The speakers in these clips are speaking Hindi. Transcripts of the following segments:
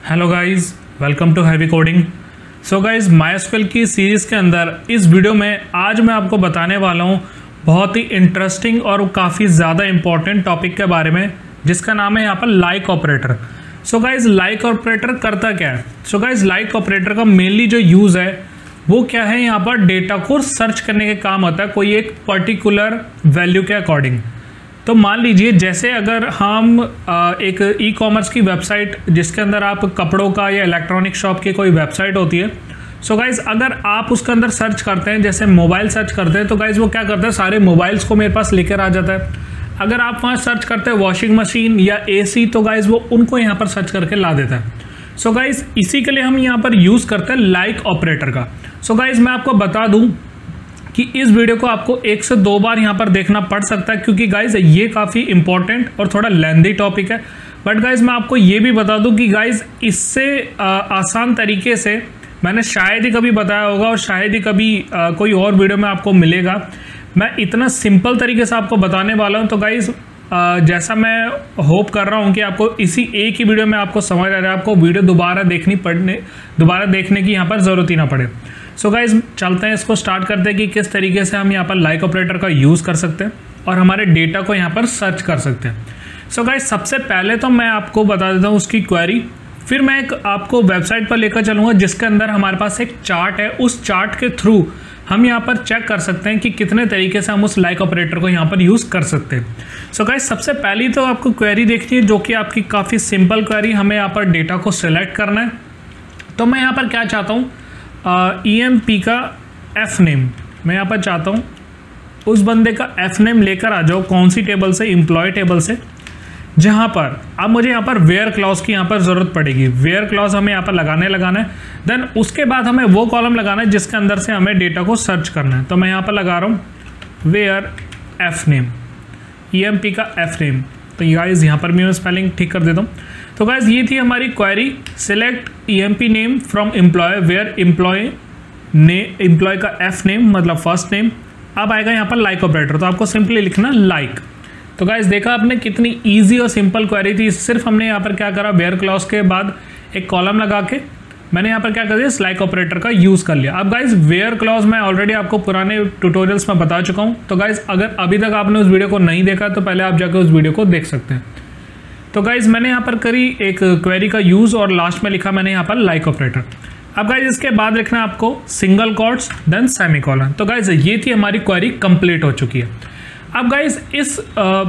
Hello guys, welcome to heavy coding. So guys, MySQL की सीरीज़ के अंदर इस वीडियो में आज मैं आपको बताने वाला हूँ बहुत ही इंटरेस्टिंग और काफ़ी ज़्यादा इंपॉर्टेंट टॉपिक के बारे में, जिसका नाम है यहाँ पर like operator. So guys, like operator करता क्या है? सो गाइस, लाइक ऑपरेटर का मेनली जो यूज़ है वो क्या है, यहाँ पर डेटा को सर्च करने के काम आता है कोई एक पर्टिकुलर वैल्यू के अकॉर्डिंग। तो मान लीजिए जैसे अगर हम एक ई कॉमर्स की वेबसाइट, जिसके अंदर आप कपड़ों का या इलेक्ट्रॉनिक शॉप की कोई वेबसाइट होती है। सो गाइज, अगर आप उसके अंदर सर्च करते हैं, जैसे मोबाइल सर्च करते हैं, तो गाइज वो क्या करता है, सारे मोबाइल्स को मेरे पास लेकर आ जाता है। अगर आप वहाँ सर्च करते हैं वॉशिंग मशीन या एसी, तो गाइज वो उनको यहाँ पर सर्च करके ला देता है। सो गाइज, इसी के लिए हम यहाँ पर यूज़ करते हैं लाइक ऑपरेटर का। सो गाइज, मैं आपको बता दूँ कि इस वीडियो को आपको 1 से 2 बार यहाँ पर देखना पड़ सकता है, क्योंकि गाइज ये काफ़ी इंपॉर्टेंट और थोड़ा लेंथी टॉपिक है। बट गाइज, मैं आपको ये भी बता दूँ कि गाइज इससे आसान तरीके से मैंने शायद ही कभी बताया होगा, और शायद ही कभी कोई और वीडियो में आपको मिलेगा। मैं इतना सिंपल तरीके से आपको बताने वाला हूँ। तो गाइज, जैसा मैं होप कर रहा हूँ कि आपको इसी एक ही वीडियो में आपको समझ आ रहा है, आपको वीडियो दोबारा देखने की यहाँ पर ज़रूरत ही ना पड़े। सो गाइज, चलते हैं, इसको स्टार्ट करते हैं कि किस तरीके से हम यहाँ पर लाइक ऑपरेटर का यूज़ कर सकते हैं और हमारे डेटा को यहाँ पर सर्च कर सकते हैं। सो गाइज, सबसे पहले तो मैं आपको बता देता हूँ उसकी क्वेरी, फिर मैं एक आपको वेबसाइट पर लेकर चलूँगा जिसके अंदर हमारे पास एक चार्ट है। उस चार्ट के थ्रू हम यहाँ पर चेक कर सकते हैं कि कितने तरीके से हम उस लाइक ऑपरेटर को यहाँ पर यूज़ कर सकते हैं। सो गाइज, सबसे पहली तो आपको क्वेरी देखनी है, जो कि आपकी काफ़ी सिंपल क्वेरी। हमें यहाँ पर डेटा को सिलेक्ट करना है। तो मैं यहाँ पर क्या चाहता हूँ, EMP का F नेम मैं यहाँ पर चाहता हूँ, उस बंदे का F नेम लेकर आ जाओ। कौन सी टेबल से? एम्प्लॉय टेबल से, जहाँ पर अब मुझे यहाँ पर वेयर क्लॉज की यहाँ पर ज़रूरत पड़ेगी। वेयर क्लॉज हमें यहाँ पर लगाना है। देन उसके बाद हमें वो कॉलम लगाना है जिसके अंदर से हमें डेटा को सर्च करना है। तो मैं यहाँ पर लगा रहा हूँ वेयर F नेम, EMP का F नेम। तो गाइस, यहाँ पर भी मैं स्पेलिंग ठीक कर देता हूँ। तो गाइस, ये थी हमारी query, select EMP name from employ where employ का F नेम मतलब फर्स्ट नेम। अब आएगा यहाँ पर लाइक ऑपरेटर, तो आपको सिंपली लिखना लाइक। तो गाइस, देखा आपने कितनी इजी और सिंपल क्वेरी थी। सिर्फ हमने यहाँ पर क्या करा, वेयर क्लॉज के बाद एक कॉलम लगा के मैंने यहाँ पर क्या कर दिया, इस लाइक ऑपरेटर का यूज़ कर लिया। अब गाइस, वेयर क्लॉज मैं ऑलरेडी आपको पुराने ट्यूटोरियल्स में बता चुका हूँ। तो गाइस, अगर अभी तक आपने उस वीडियो को नहीं देखा तो पहले आप जाकर उस वीडियो को देख सकते हैं। तो गाइस, मैंने यहाँ पर करी एक क्वेरी का यूज़ और लास्ट में लिखा मैंने यहाँ पर लाइक ऑपरेटर। अब गाइस, इसके बाद लिखना आपको सिंगल कोट्स देन सेमीकोलन। तो गाइस, ये थी हमारी क्वेरी कंप्लीट हो चुकी है। अब गाइस, इस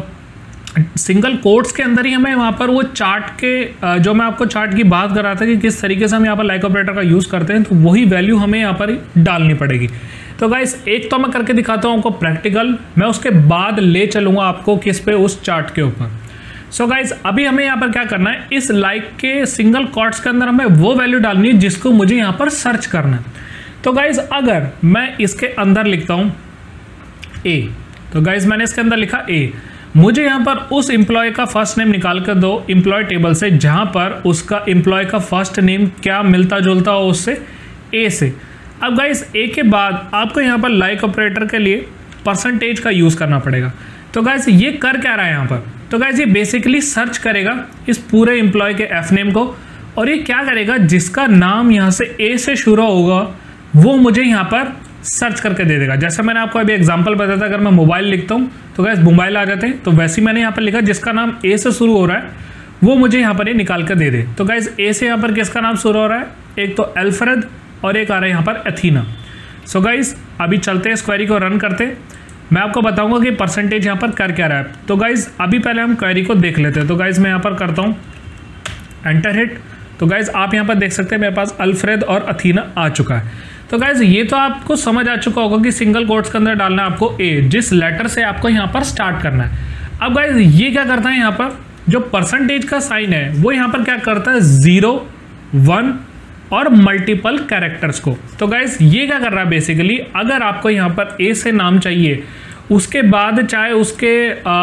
सिंगल कोट्स के अंदर ही हमें वहाँ पर वो चार्ट के जो मैं आपको चार्ट की बात कर रहा था कि किस तरीके से हम यहाँ पर लाइक ऑपरेटर का यूज़ करते हैं, तो वही वैल्यू हमें यहाँ पर डालनी पड़ेगी। तो गाइस, एक तो मैं करके दिखाता हूँ आपको प्रैक्टिकल, मैं उसके बाद ले चलूँगा आपको किस पे, उस चार्ट के ऊपर। सो गाइस, अभी हमें यहाँ पर क्या करना है, इस लाइक के सिंगल कोट्स के अंदर हमें वो वैल्यू डालनी है जिसको मुझे यहाँ पर सर्च करना है। तो गाइस, अगर मैं इसके अंदर लिखता हूँ A, तो गाइस मैंने इसके अंदर लिखा A, मुझे यहाँ पर उस एम्प्लॉय का फर्स्ट नेम निकाल कर दो एम्प्लॉय टेबल से, जहाँ पर उसका एम्प्लॉय का फर्स्ट नेम क्या मिलता जुलता हो उससे, A से। अब गाइस, A के बाद आपको यहाँ पर लाइक ऑपरेटर के लिए परसेंटेज का यूज़ करना पड़ेगा। तो गाइस, ये कर क्या रहा है यहाँ पर, तो गाइस ये बेसिकली सर्च करेगा इस पूरे एम्प्लॉय के F नेम को, और ये क्या करेगा, जिसका नाम यहाँ से A से शुरू होगा वो मुझे यहाँ पर सर्च करके दे देगा। जैसे मैंने आपको अभी एग्जांपल बताया था, अगर मैं मोबाइल लिखता हूँ तो गाइस मोबाइल आ जाते हैं। तो वैसे ही मैंने यहाँ पर लिखा जिसका नाम A से शुरू हो रहा है वो मुझे यहाँ पर ये निकाल कर दे दे। तो गाइस, A से यहाँ पर किसका नाम शुरू हो रहा है, एक तो अल्फ्रेड और एक आ रहा है यहाँ पर एथीना। सो गाइस, अभी चलते हैं, इस क्वेरी को रन करते हैं, मैं आपको बताऊंगा कि परसेंटेज यहाँ पर कर क्या रहा है। तो गाइज, अभी पहले हम क्वेरी को देख लेते हैं। तो गाइज, मैं यहाँ पर करता हूँ एंटर हिट। तो गाइज, आप यहाँ पर देख सकते हैं मेरे पास अल्फ्रेड और अथीना आ चुका है। तो गाइज, ये तो आपको समझ आ चुका होगा कि सिंगल कोट्स के अंदर डालना है आपको A, जिस लेटर से आपको यहाँ पर स्टार्ट करना है। अब गाइज, ये क्या करता है, यहाँ पर जो परसेंटेज का साइन है वो यहाँ पर क्या करता है, 0, 1 और मल्टीपल कैरेक्टर्स को। तो गाइज, ये क्या कर रहा है, बेसिकली अगर आपको यहाँ पर A से नाम चाहिए, उसके बाद चाहे उसके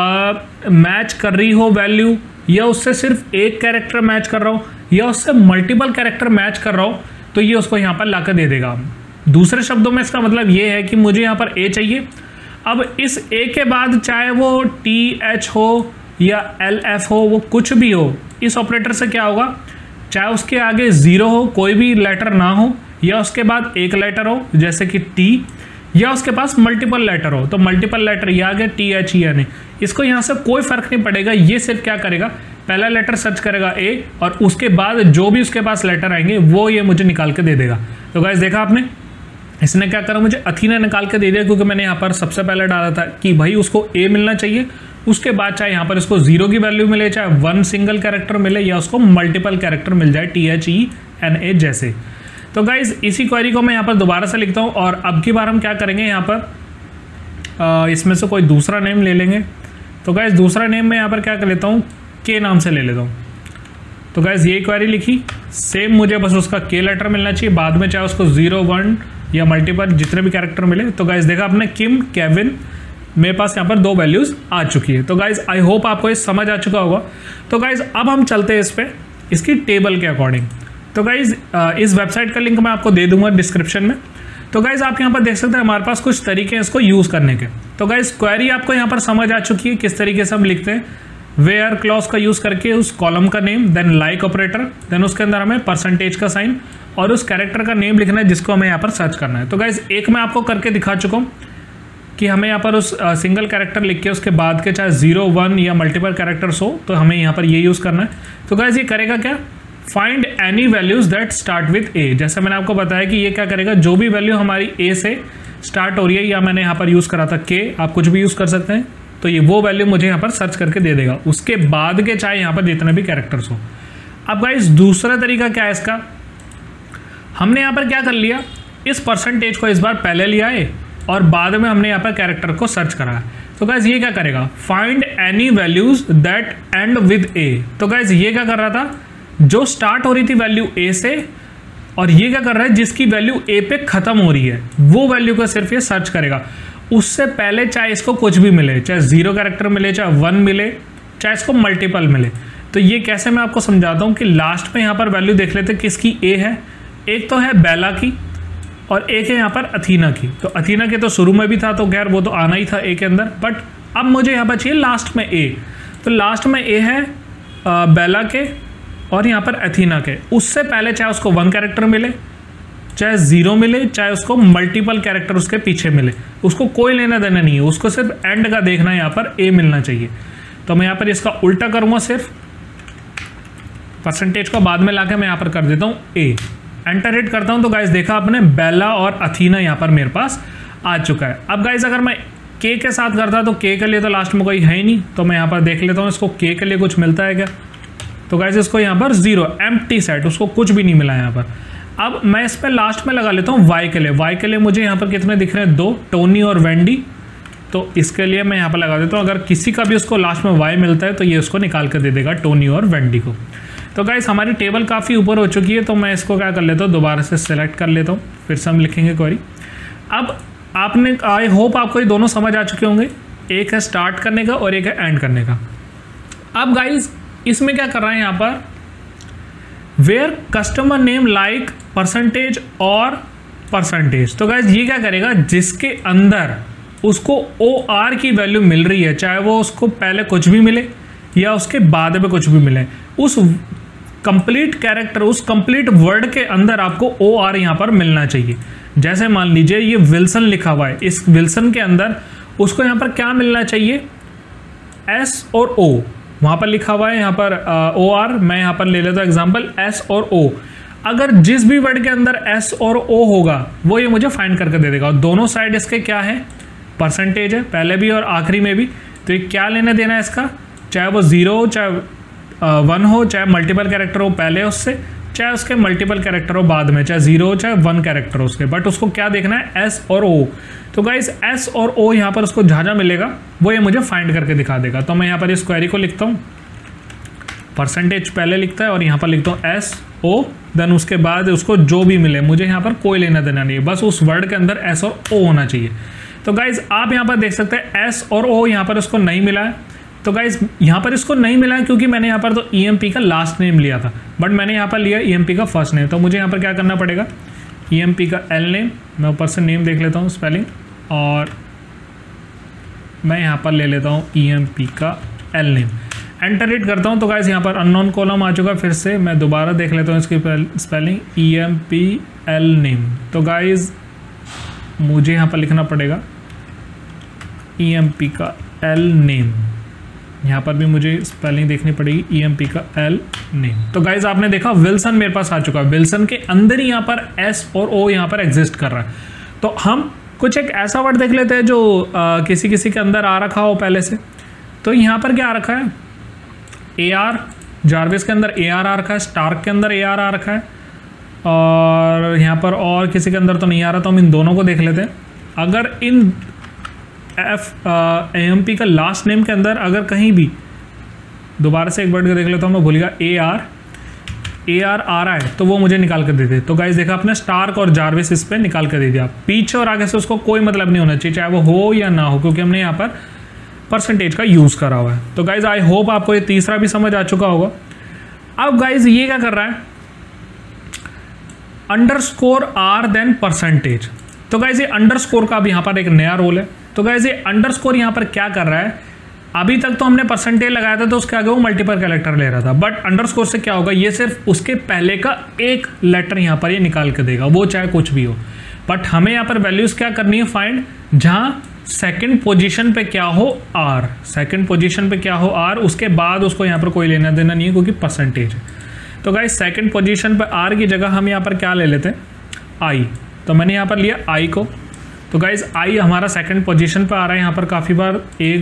मैच कर रही हो वैल्यू, या उससे सिर्फ एक कैरेक्टर मैच कर रहा हो, या उससे मल्टीपल कैरेक्टर मैच कर रहा हो, तो ये उसको यहाँ पर ला कर दे देगा। दूसरे शब्दों में इसका मतलब ये है कि मुझे यहाँ पर A चाहिए। अब इस A के बाद चाहे वो TH हो या LF हो, वो कुछ भी हो, इस ऑपरेटर से क्या होगा, चाहे उसके आगे 0 हो, कोई भी लेटर ना हो, या उसके बाद एक लेटर हो जैसे कि टी, या उसके पास मल्टीपल लेटर हो। तो मल्टीपल लेटर ये आ गया THEN, इसको यहाँ से कोई फर्क नहीं पड़ेगा, ये सिर्फ क्या करेगा, पहला लेटर सर्च करेगा A और उसके बाद जो भी उसके पास लेटर आएंगे वो ये मुझे निकाल के दे देगा। तो गाइस देखा आपने, इसने क्या करा, मुझे अथीना निकाल के दे दिया, क्योंकि मैंने यहाँ पर सबसे पहले डाला था कि भाई उसको A मिलना चाहिए, उसके बाद चाहे यहाँ पर इसको 0 की वैल्यू मिले, चाहे 1 सिंगल कैरेक्टर मिले, या उसको मल्टीपल कैरेक्टर मिल जाए THENA जैसे। तो गाइज इसी क्वेरी को मैं यहाँ पर दोबारा से लिखता हूँ, और अब की बार हम क्या करेंगे, यहाँ पर इसमें से कोई दूसरा नेम ले लेंगे। तो गाइज दूसरा नेम मैं यहाँ पर क्या कर लेता हूँ, के नाम से ले लेता हूँ। तो गाइज ये क्वेरी लिखी, सेम मुझे बस उसका के लेटर मिलना चाहिए, बाद में चाहे उसको 0, 1 या मल्टीपल जितने भी कैरेक्टर मिले। तो गाइज देखा आपने, किम, केविन, मेरे पास यहाँ पर 2 वैल्यूज़ आ चुकी है। तो गाइज आई होप आपको ये समझ आ चुका होगा। तो गाइज अब हम चलते हैं इस पर, इसकी टेबल के अकॉर्डिंग। तो गाइज इस वेबसाइट का लिंक मैं आपको दे दूंगा डिस्क्रिप्शन में। तो गाइज आप यहाँ पर देख सकते हैं हमारे पास कुछ तरीके हैं इसको यूज़ करने के। तो गाइज क्वेरी आपको यहाँ पर समझ आ चुकी है किस तरीके से हम लिखते हैं, वेयर क्लॉज का यूज़ करके उस कॉलम का name, then like operator, then उसके अंदर हमें परसेंटेज का साइन और उस कैरेक्टर का नेम लिखना है जिसको हमें यहाँ पर सर्च करना है। तो गाइज एक मैं आपको करके दिखा चुका हूँ कि हमें यहाँ पर उस सिंगल कैरेक्टर लिख के उसके बाद के चाहे 0, 1 या मल्टीपल कैरेक्टर्स हो, तो हमें यहाँ पर ये यूज़ करना है। तो गाइज ये करेगा क्या, find any values that start with A. जैसे मैंने आपको बताया कि ये क्या करेगा, जो भी वैल्यू हमारी ए से स्टार्ट हो रही है, या मैंने यहाँ पर यूज़ करा था के, आप कुछ भी यूज़ कर सकते हैं, तो ये वो वैल्यू मुझे यहाँ पर सर्च करके दे देगा, उसके बाद के चाहे यहाँ पर जितने भी कैरेक्टर्स हो। अब गाइस दूसरा तरीका क्या है इसका, हमने यहाँ पर क्या कर लिया, इस परसेंटेज को इस बार पहले लिया है और बाद में हमने यहाँ पर कैरेक्टर को सर्च करा है। तो गाइस ये क्या करेगा, find any values that end with A. तो गाइस ये क्या कर रहा था, जो स्टार्ट हो रही थी वैल्यू ए से, और ये क्या कर रहा है, जिसकी वैल्यू ए पे खत्म हो रही है वो वैल्यू को सिर्फ ये सर्च करेगा। उससे पहले चाहे इसको कुछ भी मिले, चाहे 0 कैरेक्टर मिले, चाहे 1 मिले, चाहे इसको मल्टीपल मिले। तो ये कैसे मैं आपको समझाता हूँ कि लास्ट में यहाँ पर वैल्यू देख लेते किसकी ए है, एक तो है बेला की और एक है यहाँ पर अथीना की। तो अथीना के तो शुरू में भी था, तो खैर वो तो आना ही था ए के अंदर, बट अब मुझे यहाँ पर चाहिए लास्ट में ए। तो लास्ट में ए है बेला के और यहाँ पर अथीना के। उससे पहले चाहे उसको 1 कैरेक्टर मिले, चाहे 0 मिले, चाहे उसको मल्टीपल कैरेक्टर उसके पीछे मिले, उसको कोई लेना देना नहीं है, उसको सिर्फ एंड का देखना है, यहाँ पर ए मिलना चाहिए। तो मैं यहाँ पर इसका उल्टा करूँगा, सिर्फ परसेंटेज को बाद में लाके मैं यहाँ पर कर देता हूँ ए, एंटर हिट करता हूँ। तो गाइज देखा आपने, बेला और अथीना यहाँ पर मेरे पास आ चुका है। अब गाइज अगर मैं के साथ करता तो के के लिए तो लास्ट में कोई है ही नहीं, तो मैं यहाँ पर देख लेता हूँ इसको के लिए कुछ मिलता है क्या। तो गाइज इसको यहाँ पर 0 एम्प्टी सेट, उसको कुछ भी नहीं मिला यहाँ पर। अब मैं इस पर लास्ट में लगा लेता हूँ वाई के लिए। वाई के लिए मुझे यहाँ पर कितने दिख रहे हैं, 2, टोनी और वेंडी। तो इसके लिए मैं यहाँ पर लगा देता हूँ, अगर किसी का भी उसको लास्ट में वाई मिलता है तो ये उसको निकाल कर दे देगा, टोनी और वेंडी को। तो गाइस हमारी टेबल काफ़ी ऊपर हो चुकी है, तो मैं इसको क्या कर लेता हूँ, दोबारा से सेलेक्ट कर लेता हूँ, फिर से हम लिखेंगे क्वेरी। अब आपने, आई होप आपको ये दोनों समझ आ चुके होंगे, एक है स्टार्ट करने का और एक है एंड करने का। अब गाइस इसमें क्या कर रहा है यहाँ पर, where customer name like percentage और परसेंटेज। तो गाइस ये क्या करेगा, जिसके अंदर उसको OR की वैल्यू मिल रही है, चाहे वो उसको पहले कुछ भी मिले या उसके बाद में कुछ भी मिले, उस कंप्लीट कैरेक्टर, उस कंप्लीट वर्ड के अंदर आपको OR यहाँ पर मिलना चाहिए। जैसे मान लीजिए ये विल्सन लिखा हुआ है, इस विल्सन के अंदर उसको यहाँ पर क्या मिलना चाहिए, S और O वहाँ पर लिखा हुआ है, यहाँ पर OR। मैं यहाँ पर ले लेता हूँ एग्जाम्पल S और O। अगर जिस भी वर्ड के अंदर S और O होगा वो ये मुझे फाइंड करके दे देगा। और दोनों साइड इसके क्या है, परसेंटेज है, पहले भी और आखिरी में भी। तो ये क्या लेना देना है इसका, चाहे वो 0 हो, चाहे 1 हो, चाहे मल्टीपल कैरेक्टर हो पहले उससे, चाहे उसके मल्टीपल कैरेक्टर हो बाद में, चाहे 0 हो चाहे 1 कैरेक्टर हो उसके, बट उसको क्या देखना है, S और O। तो गाइस S और O यहाँ पर उसको जहाँ मिलेगा वो ये मुझे फाइंड करके दिखा देगा। तो मैं यहाँ पर इस क्वेरी को लिखता हूँ, परसेंटेज पहले लिखता है और यहाँ पर लिखता हूँ S O, देन उसके बाद उसको जो भी मिले, मुझे यहाँ पर कोई लेना देना नहीं है, बस उस वर्ड के अंदर S और O होना चाहिए। तो गाइज आप यहाँ पर देख सकते हैं S और O यहाँ पर उसको नहीं मिला है। तो गाइज यहाँ पर इसको नहीं मिला है क्योंकि मैंने यहाँ पर तो EMP का लास्ट नेम लिया था, बट मैंने यहाँ पर लिया EMP का फर्स्ट नेम। तो मुझे यहाँ पर क्या करना पड़ेगा, EMP का L नेम, मैं ऊपर से नेम देख लेता हूँ स्पेलिंग, और मैं यहाँ पर ले लेता हूँ EMP का L नेम। एंटर हिट करता हूँ तो गाइस यहाँ पर अननोन कॉलम आ चुका है। फिर से मैं दोबारा देख लेता हूँ इसकी स्पेलिंग, EMPL नेम। तो गाइस मुझे यहाँ पर लिखना पड़ेगा EMP का L नेम, यहाँ पर भी मुझे स्पेलिंग देखनी पड़ेगी EMP का L नेम। तो गाइज आपने देखा विल्सन मेरे पास आ चुका है, विल्सन के अंदर ही यहाँ पर S और O यहाँ पर एग्जिस्ट कर रहा है। तो हम कुछ एक ऐसा वर्ड देख लेते हैं जो किसी किसी के अंदर आ रखा हो पहले से। तो यहाँ पर क्या आ रखा है, AR, जार्विस के अंदर AR आ रखा है, स्टार्क के अंदर AR आ रखा है, और यहाँ पर और किसी के अंदर तो नहीं आ रहा। तो हम इन दोनों को देख लेते हैं। अगर इन EMP का लास्ट नेम के अंदर अगर कहीं भी, दोबारा से एक वर्ड को देख लेता हूँ मैं, भूल गया, AR आ रहा है तो वो मुझे निकाल कर दे दे। तो गाइस देखा आपने, स्टार्क और जार्विस इस पर निकाल कर दे दिया। पीछे और आगे से उसको कोई मतलब नहीं होना चाहिए, चाहे वो हो या ना हो, क्योंकि हमने यहाँ पर परसेंटेज का यूज़ करा हुआ है। तो गाइज आई होप आपको ये तीसरा भी समझ आ चुका होगा। अब गाइज ये क्या कर रहा है, _R देन परसेंटेज। तो गाइज ये अंडरस्कोर का भी यहाँ पर एक नया रोल है। तो गाइज ये अंडरस्कोर यहाँ पर क्या कर रहा है, अभी तक तो हमने परसेंटेज लगाया था तो उसके आगे वो मल्टीपल कैरेक्टर ले रहा था, बट अंडरस्कोर से क्या होगा, ये सिर्फ उसके पहले का एक लेटर यहाँ पर ये निकाल के देगा, वो चाहे कुछ भी हो। बट हमें यहाँ पर वैल्यूज क्या करनी है, फाइंड, जहाँ सेकंड पोजीशन पे क्या हो R, सेकंड पोजीशन पे क्या हो R, उसके बाद उसको यहाँ पर कोई लेना देना नहीं है क्योंकि परसेंटेज है। तो गाइस सेकंड पोजीशन पे R की जगह हम यहाँ पर क्या ले लेते हैं, I। तो मैंने यहाँ पर लिया I को। तो गाइज I हमारा सेकंड पोजीशन पे आ रहा है यहाँ पर काफ़ी बार, 1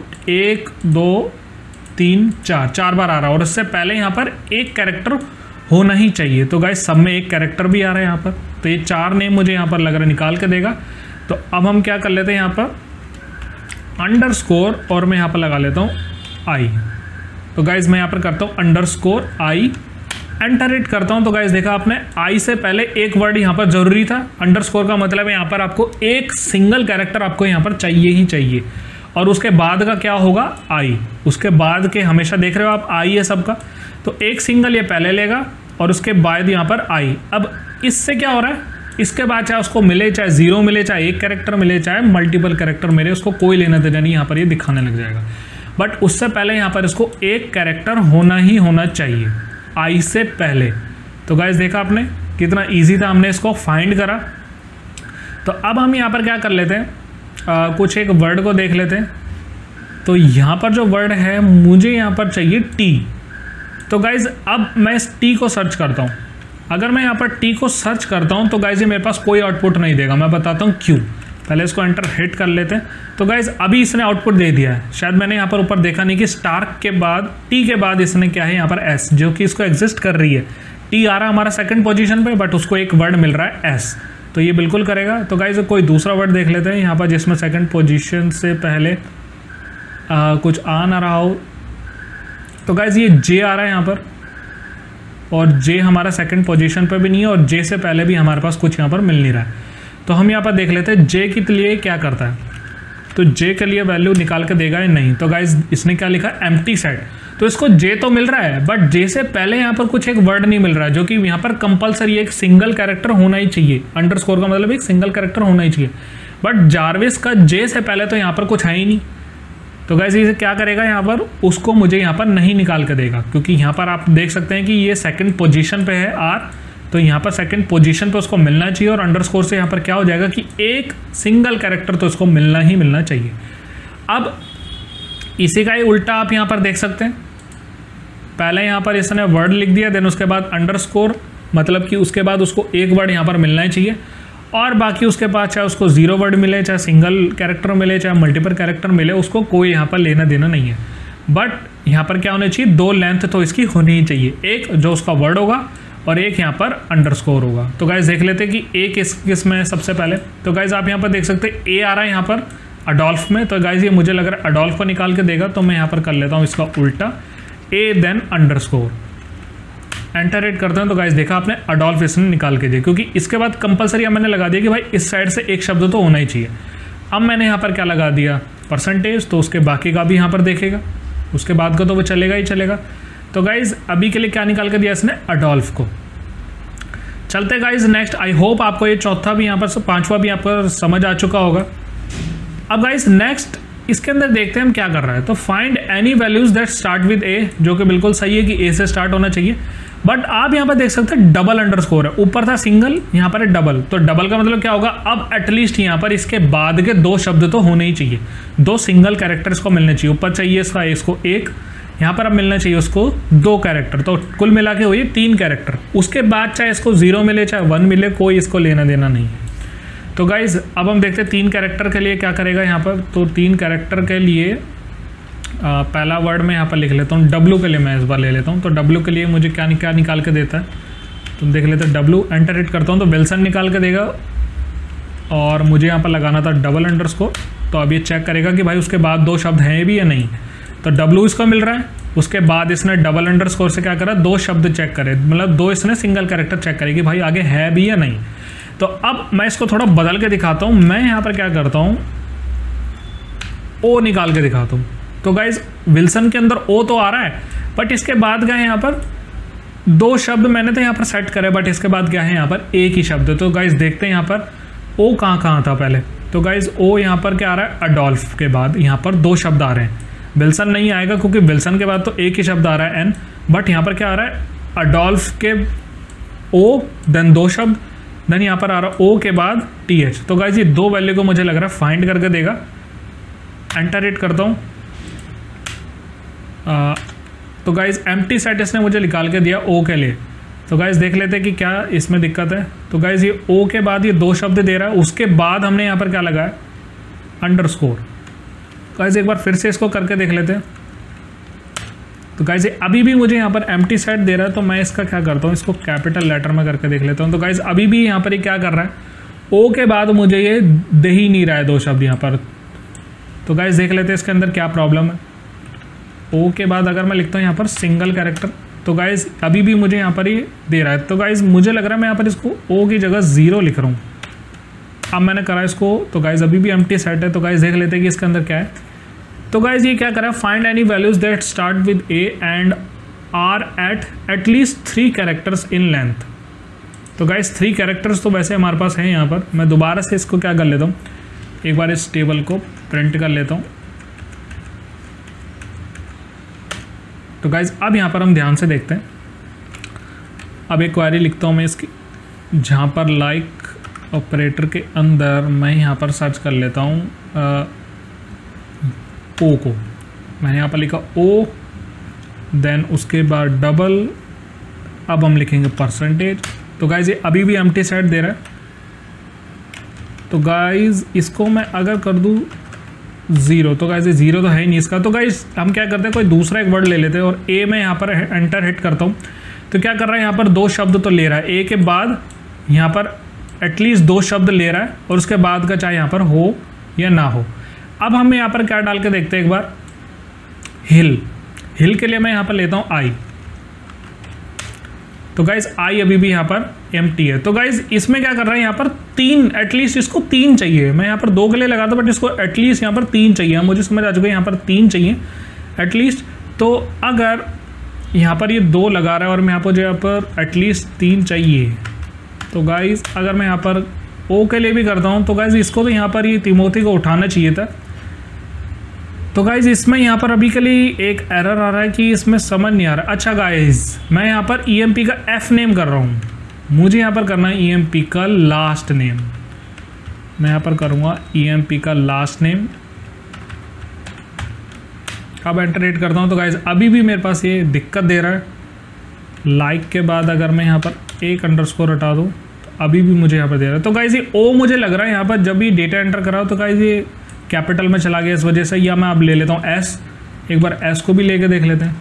2 3 4 बार आ रहा है, और इससे पहले यहाँ पर एक कैरेक्टर होना ही चाहिए। तो गाइज सब में एक कैरेक्टर भी आ रहा है यहाँ पर। तो ये 4 नेम मुझे यहाँ पर लग रहा है निकाल के देगा। तो अब हम क्या कर लेते हैं, यहाँ पर अंडरस्कोर और मैं यहाँ पर लगा लेता हूँ I। तो गाइज मैं यहाँ पर करता हूँ अंडरस्कोर I, एंटर हिट करता हूँ। तो गाइज देखा आपने, I से पहले एक वर्ड यहाँ पर जरूरी था। अंडरस्कोर का मतलब है यहाँ पर आपको एक सिंगल कैरेक्टर आपको यहाँ पर चाहिए ही चाहिए, और उसके बाद का क्या होगा I। उसके बाद के हमेशा देख रहे हो आप I है सबका, तो एक सिंगल ये पहले लेगा और उसके बाद यहाँ पर I। अब इससे क्या हो रहा है, इसके बाद चाहे उसको मिले, चाहे 0 मिले, चाहे एक कैरेक्टर मिले, चाहे मल्टीपल कैरेक्टर मिले, उसको कोई लेना देना नहीं, यहाँ पर ये दिखाने लग जाएगा। बट उससे पहले यहाँ पर इसको एक कैरेक्टर होना ही होना चाहिए I से पहले। तो गाइस देखा आपने कितना इजी था, हमने इसको फाइंड करा। तो अब हम यहाँ पर क्या कर लेते हैं, कुछ एक वर्ड को देख लेते हैं। तो यहाँ पर जो वर्ड है मुझे यहाँ पर चाहिए T। तो गाइज अब मैं इस T को सर्च करता हूँ। अगर मैं यहाँ पर T को सर्च करता हूँ तो गाइज ये मेरे पास कोई आउटपुट नहीं देगा। मैं बताता हूँ क्यों, पहले इसको एंटर हिट कर लेते हैं। तो गाइज अभी इसने आउटपुट दे दिया है, शायद मैंने यहाँ पर ऊपर देखा नहीं कि स्टार्क के बाद T के बाद इसने क्या है यहाँ पर S, जो कि इसको एग्जिस्ट कर रही है। T आ रहा है हमारा सेकंड पोजीशन पे, बट उसको एक वर्ड मिल रहा है S, तो ये बिल्कुल करेगा। तो गाइज कोई दूसरा वर्ड देख लेते हैं यहाँ पर जिसमें सेकंड पोजीशन से पहले कुछ आ ना रहा हो। तो गाइज ये J आ रहा है यहाँ पर, और J हमारा सेकंड पोजीशन पे भी नहीं है, और J से पहले भी हमारे पास कुछ यहाँ पर मिल नहीं रहा है। तो हम यहाँ पर देख लेते हैं J के लिए क्या करता है। तो J के लिए वैल्यू निकाल के देगा या नहीं। तो गाइज इसने क्या लिखा, एम्प्टी सेट। तो इसको J तो मिल रहा है, बट J से पहले यहाँ पर कुछ एक वर्ड नहीं मिल रहा है, जो कि यहाँ पर कंपलसरी एक सिंगल कैरेक्टर होना ही चाहिए। अंडरस्कोर का मतलब एक सिंगल कैरेक्टर होना ही चाहिए, बट जार्विस का J से पहले तो यहाँ पर कुछ है ही नहीं। तो गाइस ये क्या करेगा, यहाँ पर उसको मुझे यहाँ पर नहीं निकाल के देगा, क्योंकि यहाँ पर आप देख सकते हैं कि ये सेकंड पोजीशन पे है R। तो यहाँ पर सेकंड पोजीशन पे उसको मिलना चाहिए, और अंडरस्कोर से यहाँ पर क्या हो जाएगा कि एक सिंगल कैरेक्टर तो उसको मिलना ही मिलना चाहिए। अब इसी का ही उल्टा आप यहाँ पर देख सकते हैं, पहले यहाँ पर इसने वर्ड लिख दिया, देन उसके बाद अंडरस्कोर, मतलब कि उसके बाद उसको एक वर्ड यहाँ पर मिलना ही चाहिए, और बाकी उसके बाद चाहे उसको 0 वर्ड मिले, चाहे सिंगल कैरेक्टर मिले, चाहे मल्टीपल कैरेक्टर मिले, उसको कोई यहाँ पर लेना देना नहीं है। बट यहाँ पर क्या होना चाहिए, 2 लेंथ तो इसकी होनी ही चाहिए, एक जो उसका वर्ड होगा और एक यहाँ पर अंडरस्कोर होगा। तो गाइज देख लेते हैं कि A किस में है सबसे पहले। तो गाइज आप यहाँ पर देख सकते हैं A आ रहा है यहाँ पर अडोल्फ में। तो गाइज ये मुझे लग रहा है अडोल्फ को निकाल के देगा, तो मैं यहाँ पर कर लेता हूँ इसका उल्टा, A then underscore, enter hit करते हैं। तो गाइज देखा आपने, अडोल्फ इसने निकाल के दिया, क्योंकि इसके बाद कंपलसरी मैंने लगा दिया कि भाई इस साइड से एक शब्द तो होना ही चाहिए। अब मैंने यहाँ पर क्या लगा दिया, परसेंटेज, तो उसके बाकी का भी यहाँ पर देखेगा, उसके बाद का तो वो चलेगा ही चलेगा। तो गाइज अभी के लिए क्या निकाल के दिया इसने, अडोल्फ को। चलते गाइज नेक्स्ट। आई होप आपको ये चौथा भी यहाँ पर, पांचवा भी यहाँ पर समझ आ चुका होगा। अब गाइज नेक्स्ट इसके अंदर देखते हैं हम क्या कर रहा है। तो find any values that start with A, जो कि बिल्कुल सही है कि ए से स्टार्ट होना चाहिए, बट आप यहाँ पर देख सकते हैं डबल अंडरस्कोर है, ऊपर था सिंगल, यहाँ पर है डबल। तो डबल का मतलब क्या होगा, अब एटलीस्ट यहाँ पर इसके बाद के 2 शब्द तो होने ही चाहिए, 2 सिंगल कैरेक्टर्स को मिलने चाहिए। ऊपर चाहिए इसको 1, यहाँ पर अब मिलना चाहिए उसको 2 कैरेक्टर, तो कुल मिला के हुई 3 कैरेक्टर। उसके बाद चाहे इसको 0 मिले चाहे 1 मिले, कोई इसको लेना देना नहीं है। तो गाइज अब हम देखते हैं 3 कैरेक्टर के लिए क्या करेगा यहाँ पर। तो 3 कैरेक्टर के लिए पहला वर्ड मैं यहाँ पर लिख लेता हूँ, W के लिए मैं इस बार ले लेता हूँ। तो W के लिए मुझे क्या निकाल के देता है, तो देख लेते हैं W, एंटर हिट करता हूँ तो विल्सन निकाल के देगा, और मुझे यहाँ पर लगाना था डबल अंडरस्कोर। तो अब ये चेक करेगा कि भाई उसके बाद 2 शब्द हैं भी या नहीं। तो W इसको मिल रहा है, उसके बाद इसने डबल अंडरस्कोर से क्या करा, 2 शब्द चेक करे, मतलब 2 इसने सिंगल कैरेक्टर चेक करे कि भाई आगे है भी या नहीं। तो अब मैं इसको थोड़ा बदल के दिखाता हूँ, मैं यहाँ पर क्या करता हूँ, O निकाल के दिखाता हूँ। तो गाइज विल्सन के अंदर O तो आ रहा है, बट इसके बाद क्या है यहाँ पर 2 शब्द मैंने तो यहाँ पर सेट करे, बट इसके बाद क्या है यहाँ पर एक ही शब्द। तो गाइज देखते हैं यहाँ पर O कहाँ था पहले। तो गाइज O यहाँ पर क्या आ रहा है, अडोल्फ के बाद यहाँ पर 2 शब्द आ रहे हैं। विल्सन नहीं आएगा क्योंकि विल्सन के बाद तो एक ही शब्द आ रहा है N, बट यहाँ पर क्या आ रहा है, अडोल्फ के O देन 2 शब्द, देन यहाँ पर आ रहा है O के बाद TH। तो गाइज ये 2 वैल्यू को मुझे लग रहा है फाइंड करके देगा। एंटर हिट करता हूँ, तो गाइज एम्प्टी सेट इसने मुझे निकाल के दिया O के लिए। तो गाइज देख लेते हैं कि क्या इसमें दिक्कत है। तो गाइज ये O के बाद ये 2 शब्द दे रहा है, उसके बाद हमने यहाँ पर क्या लगाया, अंडरस्कोर। गाइज एक बार फिर से इसको करके देख लेते हैं। तो गाइज अभी भी मुझे यहाँ पर एम्प्टी सेट दे रहा है, तो मैं इसका क्या करता हूँ, इसको कैपिटल लेटर में करके देख लेता हूँ। तो गाइज अभी भी यहाँ पर ये क्या कर रहा है, O के बाद मुझे ये दे ही नहीं रहा है 2 शब्द यहाँ पर। तो गाइज देख लेते हैं इसके अंदर क्या प्रॉब्लम है। O के बाद अगर मैं लिखता हूँ यहाँ पर सिंगल कैरेक्टर, तो गाइज अभी भी मुझे यहाँ पर ये दे रहा है। तो गाइज मुझे लग रहा है मैं यहाँ पर इसको O की जगह 0 लिख रहा हूँ। अब मैंने करा इसको, तो गाइज अभी भी एम्प्टी सेट है। तो गाइज देख लेते हैं कि इसके अंदर क्या है। तो गाइज ये क्या करा, find any values that start with A and are at least 3 characters in length. तो गाइज 3 कैरेक्टर्स तो वैसे हमारे पास हैं यहाँ पर। मैं दोबारा से इसको क्या कर लेता हूँ, एक बार इस टेबल को प्रिंट कर लेता हूँ। तो गाइज अब यहाँ पर हम ध्यान से देखते हैं। अब एक क्वेरी लिखता हूँ मैं इसकी, जहाँ पर लाइक ऑपरेटर के अंदर मैं यहाँ पर सर्च कर लेता हूँ O को। मैंने यहाँ पर लिखा O, देन उसके बाद डबल, अब हम लिखेंगे परसेंटेज। तो गाइज ये अभी भी एम्प्टी सेट दे रहा है। तो गाइज इसको मैं अगर कर दूँ 0, तो गाइज ये 0 तो है ही नहीं इसका। तो गाइज हम क्या करते हैं, कोई दूसरा एक वर्ड ले लेते हैं, और A में यहाँ पर एंटर हिट करता हूँ। तो क्या कर रहा है, यहाँ पर 2 शब्द तो ले रहा है, A के बाद यहाँ पर एटलीस्ट 2 शब्द ले रहा है, और उसके बाद का चाहे यहाँ पर हो या ना हो। अब हम यहाँ पर क्या डाल के देखते हैं एक बार, हिल के लिए मैं यहाँ पर लेता हूँ I। तो गाइज I अभी भी यहाँ पर एम्प्टी है। तो गाइज इसमें क्या कर रहा है, यहाँ पर 3, एटलीस्ट इसको 3 चाहिए। मैं यहाँ पर 2 के लिए लगाता, बट इसको एटलीस्ट यहाँ पर 3 चाहिए। मुझे समझ आ चुका है यहाँ पर 3 चाहिए एटलीस्ट। तो अगर यहाँ पर ये 2 लगा रहा है और मैं यहाँ पर एटलीस्ट 3 चाहिए, तो गाइज अगर मैं यहाँ पर O के लिए भी करता हूँ, तो गाइज इसको तो यहाँ पर ये तिमोथी को उठाना चाहिए था। तो गाइज इसमें यहाँ पर अभी के लिए एक एरर आ रहा है कि इसमें समझ नहीं आ रहा। अच्छा गाइज मैं यहाँ पर EMP का F नेम कर रहा हूँ, मुझे यहाँ पर करना है EMP का लास्ट नेम। मैं यहाँ पर करूँगा EMP का लास्ट नेम। अब एंटर हिट करता हूँ। तो गाइज अभी भी मेरे पास ये दिक्कत दे रहा है। लाइक के बाद अगर मैं यहाँ पर एक अंडरस्कोर हटा दूँ, तो अभी भी मुझे यहाँ पर दे रहा है। तो गाइज ये O मुझे लग रहा है यहाँ पर जब भी डेटा एंटर कराओ, तो गाइज ये कैपिटल में चला गया इस वजह से। या मैं अब ले लेता हूँ S, एक बार S को भी लेके देख लेते हैं।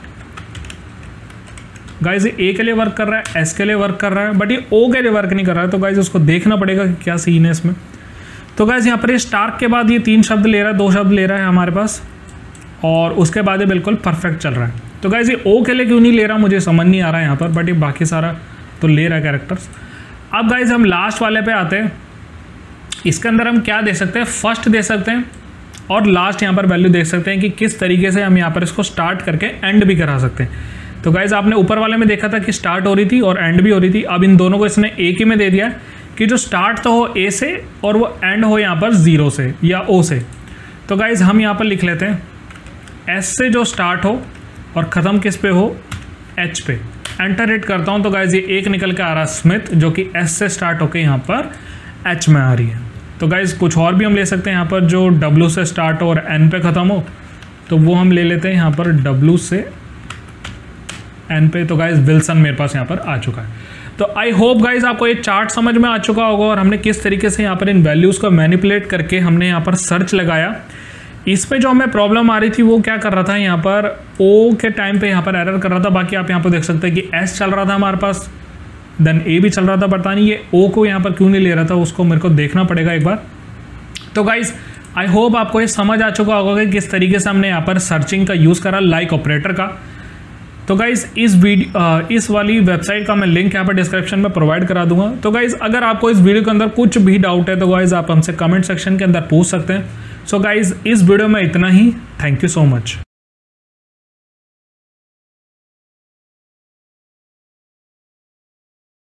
गाइज ये A के लिए वर्क कर रहा है, S के लिए वर्क कर रहा है, बट ये O के लिए वर्क नहीं कर रहा है। तो गाइज उसको देखना पड़ेगा कि क्या सीन है इसमें। तो गाइज यहाँ पर ये स्टार्क के बाद ये 3 शब्द ले रहा है, 2 शब्द ले रहा है हमारे पास, और उसके बाद ये बिल्कुल परफेक्ट चल रहा है। तो गाइज ये O के लिए क्यों नहीं ले रहा मुझे समझ नहीं आ रहा है यहाँ पर, बट ये बाकी सारा तो ले रहा है कैरेक्टर्स। अब गाइज हम लास्ट वाले पे आते हैं। इसके अंदर हम क्या दे सकते हैं, फर्स्ट दे सकते हैं, और लास्ट यहाँ पर वैल्यू देख सकते हैं कि किस तरीके से हम यहाँ पर इसको स्टार्ट करके एंड भी करा सकते हैं। तो गाइज आपने ऊपर वाले में देखा था कि स्टार्ट हो रही थी और एंड भी हो रही थी। अब इन दोनों को इसने एक ही में दे दिया है कि जो स्टार्ट तो हो A से और वो एंड हो यहाँ पर 0 से या O से। तो गाइज हम यहाँ पर लिख लेते हैं एस से जो स्टार्ट हो और ख़त्म किस पे हो, एच पे। एंटर हिट करता हूँ तो गाइज ये एक निकल के आ रहा है स्मिथ, जो कि एस से स्टार्ट होकर यहाँ पर एच में आ रही है। तो गाइज कुछ और भी हम ले सकते हैं यहाँ पर जो डब्ल्यू से स्टार्ट हो और एन पे ख़त्म हो, तो वो हम ले लेते हैं यहाँ पर डब्ल्यू से एन पे। तो गाइज विल्सन मेरे पास यहाँ पर आ चुका है। तो आई होप गाइज आपको ये चार्ट समझ में आ चुका होगा और हमने किस तरीके से यहाँ पर इन वैल्यूज़ को मैनिपुलेट करके हमने यहाँ पर सर्च लगाया। इस पे जो हमें प्रॉब्लम आ रही थी वो क्या कर रहा था, यहाँ पर ओ के टाइम पे यहाँ पर एरर कर रहा था। बाकी आप यहाँ पर देख सकते हैं कि एस चल रहा था हमारे पास, देन ए भी चल रहा था, पता नहीं ये ओ को यहाँ पर क्यों नहीं ले रहा था, उसको मेरे को देखना पड़ेगा एक बार। तो गाइज आई होप आपको ये समझ आ चुका होगा कि किस तरीके से हमने यहाँ पर सर्चिंग का यूज़ करा लाइक ऑपरेटर का। तो गाइज़ इस वाली वेबसाइट का मैं लिंक यहाँ पर डिस्क्रिप्शन में प्रोवाइड करा दूंगा। तो गाइज़ अगर आपको इस वीडियो के अंदर कुछ भी डाउट है तो गाइज़ आप हमसे कमेंट सेक्शन के अंदर पूछ सकते हैं। सो गाइज़ इस वीडियो में इतना ही। Thank you so much.